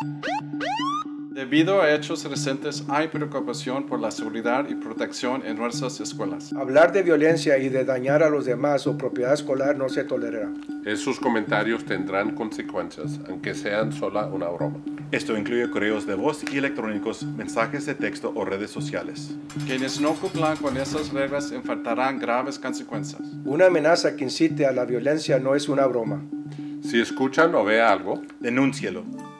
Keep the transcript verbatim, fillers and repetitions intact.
Debido a hechos recientes, hay preocupación por la seguridad y protección en nuestras escuelas. Hablar de violencia y de dañar a los demás o propiedad escolar no se tolerará. Esos comentarios tendrán consecuencias, aunque sean solo una broma. Esto incluye correos de voz y electrónicos, mensajes de texto o redes sociales. Quienes no cumplan con esas reglas enfrentarán graves consecuencias. Una amenaza que incite a la violencia no es una broma. Si escuchan o ve algo, Denúncielo.